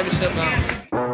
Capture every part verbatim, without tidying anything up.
championship bound.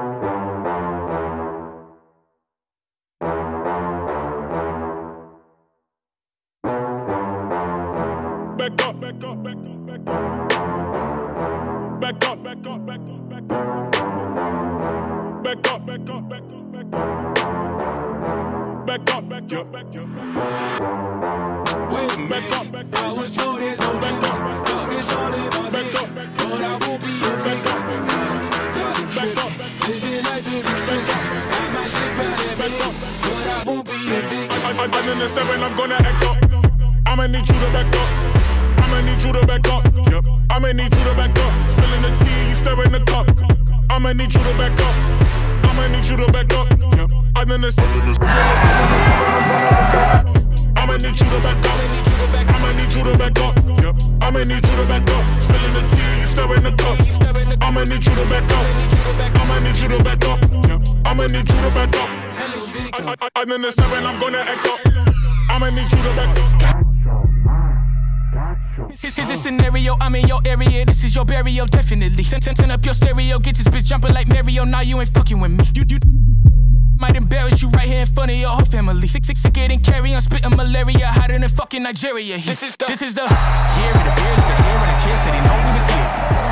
Back up, back up, back up, back up. Back up, back up, back up, back up. Back up, back up, back up, back up. Back up, back up, back up, back up. Wait a minute, I was told there's no back up, but it's all in my head. But I won't be a fake up. Y'all can trip, living life in the street. I might slip out and back up, but I won't be a fake. I'm in the seven, I'm gonna act up. I'ma need you to back up. I'ma need you to back up. Yep. I'ma need you to back up. Spilling the tea, you stirring the cup. I'ma need you to back up. I'ma need you to back up. Yep. I'm in the seven. I'ma need you to back up. I'ma need you to back up. Yep. I'ma need you to back up. Spilling the tea, you stirring the cup. I'ma need you to back up. I'ma need you to back up. Yep. I'ma need you to back up. I, I, I'm in the seven, I'm gonna act up. I'ma need you to back up. This is a scenario, I'm in your area, this is your burial, definitely. Turn, turn, turn up your stereo, get this bitch jumping like Mario, now you ain't fucking with me. You, you might embarrass you right here in front of your whole family. Sick, sick, sicker than carry on, spitting malaria, hotter than fucking Nigeria. This is the, this is the year of the beer, the hair and the chair, said he know we was here.